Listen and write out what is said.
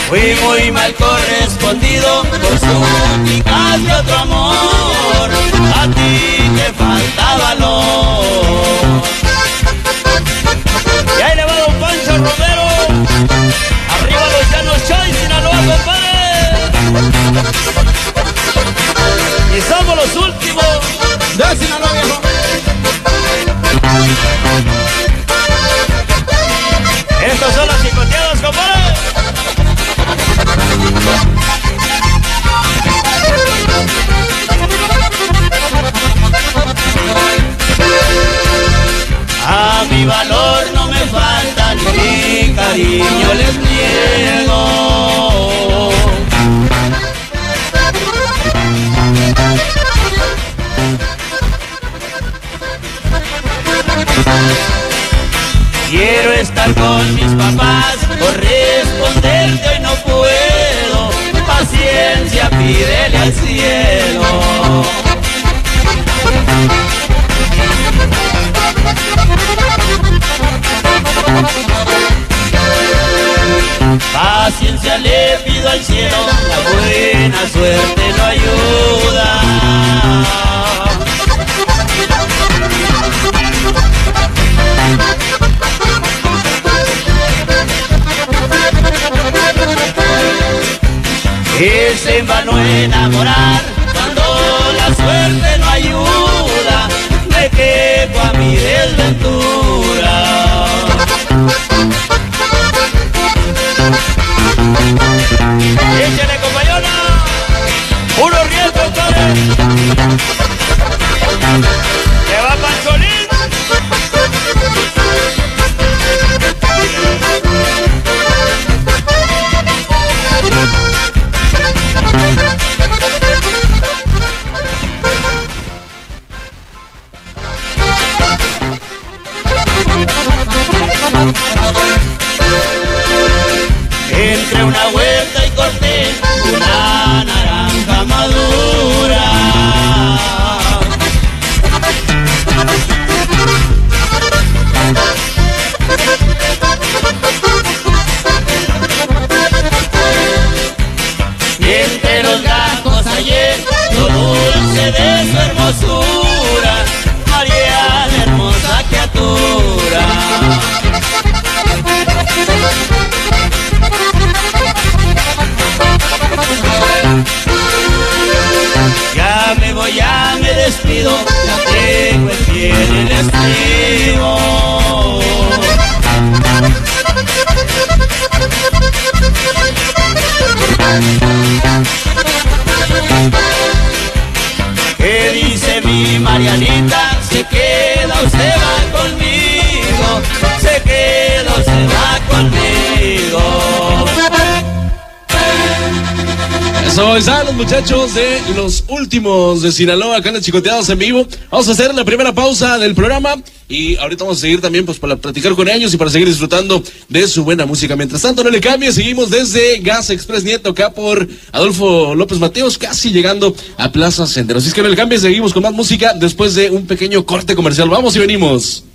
Fui muy mal correspondido por súplicas de otro amor. A ti te falta valor. Y ahí le va don Pancho Romero. Arriba los Llanos Choy, Sinaloa, compadre. Y somos los últimos de Sinaloa, viejo. Estos son los chicoteados, compadre. A mi valor no me falta ni mi cariño les niego. Quiero estar con mis papás, corresponderte hoy no puedo. Paciencia, pídele al cielo. Paciencia le pido al cielo, la buena suerte lo ayuda. Es en vano enamorar cuando la suerte no ayuda. Me quejo a mi desventura. Échale, compañona. Puro riel, compadre. Que va Pancholín. Entre una vuelta y corté una naranja madura. Y entre los gajos hallé lo dulce de su hermosura. María, la hermosa criatura. Ya me voy, ya me despido, ya tengo el pie en el estribo. ¿Qué dice mi Marianita? Se queda o se va conmigo, se queda o se va conmigo. Eso, están los muchachos de los últimos de Sinaloa, acá en los Chicoteados en vivo. Vamos a hacer la primera pausa del programa y ahorita vamos a seguir también pues para platicar con ellos y para seguir disfrutando de su buena música. Mientras tanto, no le cambie, seguimos desde Gas Express Nieto, acá por Adolfo López Mateos, casi llegando a Plaza Senderos. Así es que no le cambie, seguimos con más música después de un pequeño corte comercial. Vamos y venimos.